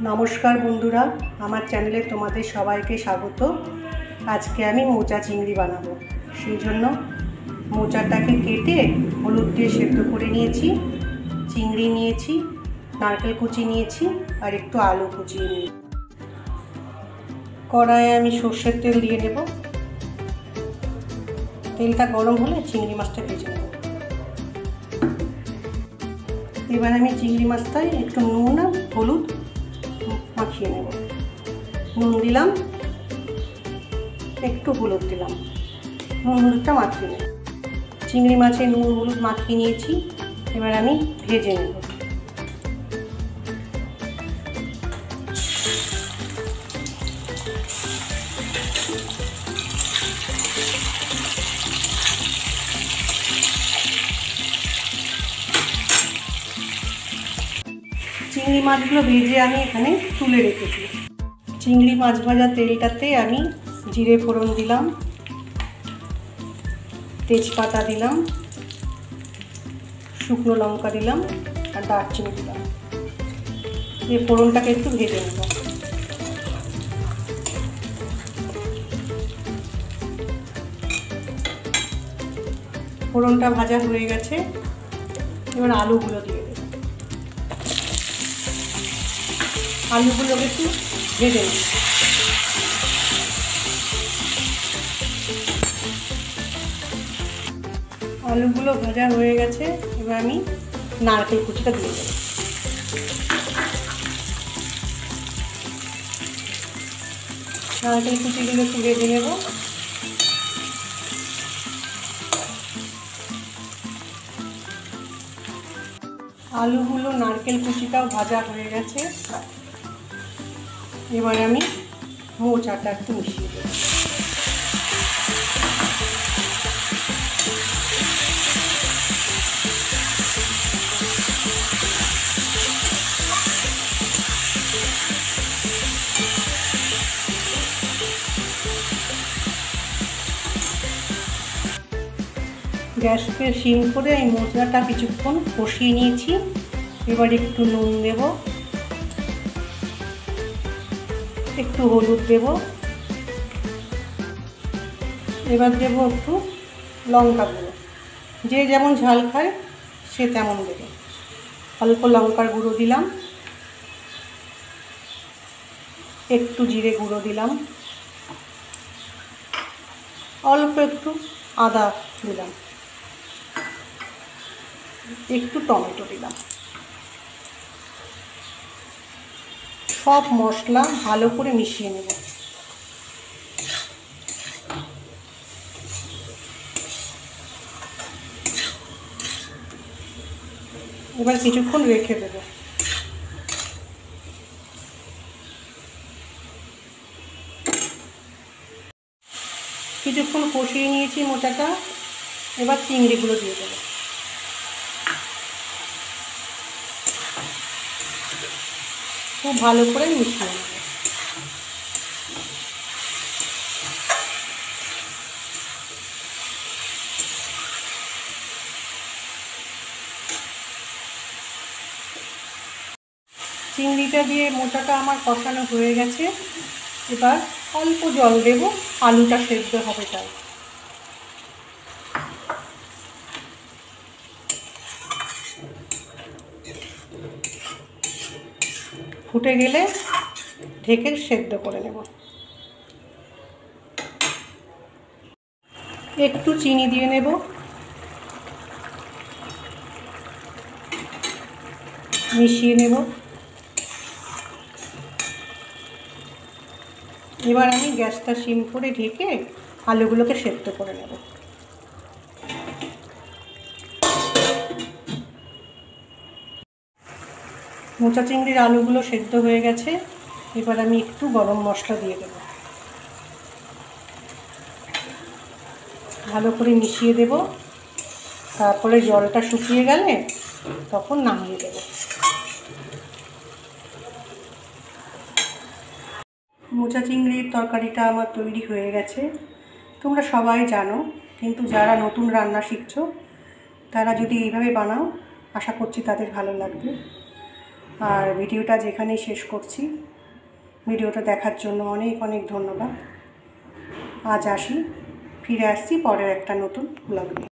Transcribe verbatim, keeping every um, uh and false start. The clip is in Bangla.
নমস্কার বন্ধুরা, আমার চ্যানেলে তোমাদের সবাইকে স্বাগত। আজকে আমি মোচা চিংড়ি বানাবো। সেই জন্য মোচাটাকে কেটে হলুদ দিয়ে সেদ্ধ করে নিয়েছি, চিংড়ি নিয়েছি, নারকেল কুচি নিয়েছি আর একটু আলু কুচিয়ে নিয়েছি। কড়াইয়ে আমি সর্ষের তেল দিয়ে নেব। তেলটা গরম হলে চিংড়ি মাছটা ভেজে নেব। এবার আমি চিংড়ি মাছটায় একটু নুন আর হলুদ মাখিয়ে নেব। নুন দিলাম, একটু হলুদ দিলাম, নুন হলুদটা মাখিয়ে নেব। চিংড়ি মাছে নুন হলুদ মাখিয়ে নিয়েছি, এবার আমি ভেজে নেব। চিংড়ি মাছগুলো ভেজে আমি এখানে তুলে রেখেছি। চিংড়ি মাছ ভাজা তেলটাতে আমি জিরে ফোড়ন দিলাম, তেজপাতা দিলাম, শুকনো লঙ্কা দিলাম আর দারচিনি দিলাম। এই ফোড়নটাকে একটু ভেজে নেব। ফোড়নটা ভাজা হয়ে গেছে, এবার আলুগুলো দিয়ে দেব। আলুগুলোকে একটু ভেজে নেব। আলুগুলো ভাজা হয়ে গেছে, এবার আমি নারকেল কুচিটা দিয়ে দেব। নারকেল কুচিগুলো একটু ভেজে নেব। আলুগুলো নারকেল কুচিটাও ভাজা হয়ে গেছে, এবার আমি মোচাটা একটু মিশিয়ে দেব। গ্যাসকে সিম করে এই মশলাটা কিছুক্ষণ কষিয়ে নিয়েছি। এবার একটু নুন দেব, একটু হলুদ দেব, এবার দেব একটু লঙ্কা গুঁড়ো। যে যেমন ঝাল খায় সে তেমন দেবে। অল্প লঙ্কার গুঁড়ো দিলাম, একটু জিরে গুঁড়ো দিলাম, অল্প একটু আদা দিলাম, একটু টমেটো দিলাম। সব মশলা ভালো করে মিশিয়ে নেব। এবার কিছুক্ষণ রেখে দেব। কিছুক্ষণ কষিয়ে নিয়েছি মোচাটা, এবার চিংড়িগুলো দিয়ে দেবো। খুব ভালো করে মিশিয়ে নেব। চিংড়িটা দিয়ে মোচাটা আমার কষানো হয়ে গেছে, এবার অল্প জল দেব, আলুটা সেদ্ধ হবে তাই। ফুটে গেলে ঢেকে সেদ্ধ করে নেব। একটু চিনি দিয়ে নেব, মিশিয়ে নেব। এবার আমি গ্যাসটা সিম করে ঢেকে আলুগুলোকে সেদ্ধ করে নেব। মোচা চিংড়ির আলুগুলো সেদ্ধ হয়ে গেছে, এবার আমি একটু গরম মশলা দিয়ে দেব। ভালো করে মিশিয়ে দেব, তারপরে জলটা শুকিয়ে গেলে তখন নামিয়ে দেব। মোচা চিংড়ির তরকারিটা আমার তৈরি হয়ে গেছে। তোমরা সবাই জানো, কিন্তু যারা নতুন রান্না শিখছো তারা যদি এইভাবে বানাও, আশা করছি তাদের ভালো লাগবে। আর ভিডিওটা যেখানেই শেষ করছি। ভিডিওটা দেখার জন্য অনেক অনেক ধন্যবাদ। আজ আসি, ফিরে আসছি পরের একটা নতুন ব্লগ নিয়ে।